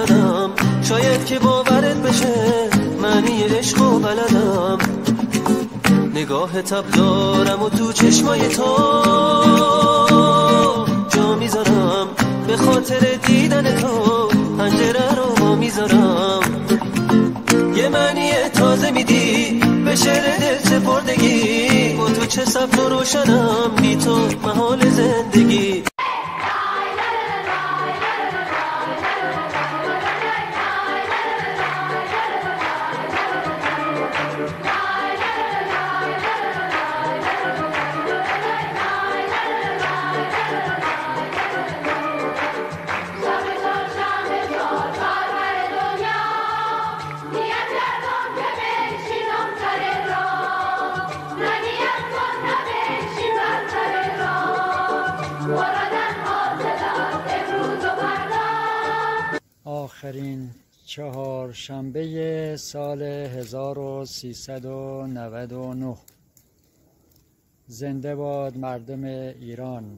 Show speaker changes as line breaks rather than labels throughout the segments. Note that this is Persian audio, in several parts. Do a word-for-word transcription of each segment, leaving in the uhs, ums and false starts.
میزنم، شاید که باورت بشه معنی عشق و بلدم. نگاه تب دارم و تو چشمای تو جا میذارم، به خاطر دیدن تو پنجره رو با میذارم. یه معنی تازه میدی به شعر دل سپردگی، با تو چه سبز و روشنم، بی تو محال زندگی.
آخرین چهارشنبه سال هزار و سیصد و نود و نه. زنده باد مردم ایران،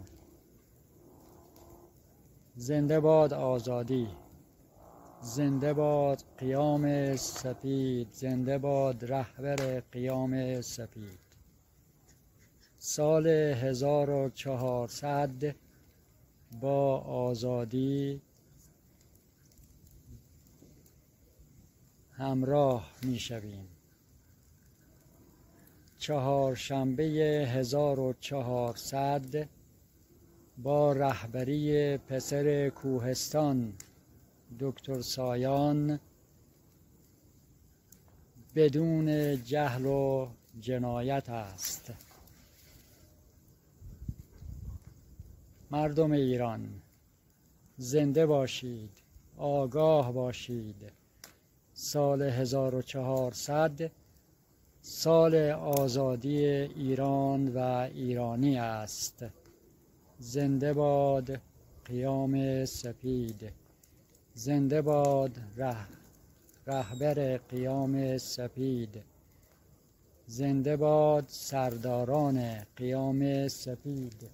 زنده باد آزادی، زنده باد قیام سپید، زنده باد رهبر قیام سپید. سال هزار و چهارصد با آزادی همراه می شویم. چهارشنبه هزار و چهارصد با رهبری پسر کوهستان دکتر سایان بدون جهل و جنایت است. مردم ایران زنده باشید، آگاه باشید. سال هزار و چهارصد سال آزادی ایران و ایرانی است. زنده باد قیام سپید، زنده باد ره رهبر قیام سپید، زنده باد سرداران قیام سپید.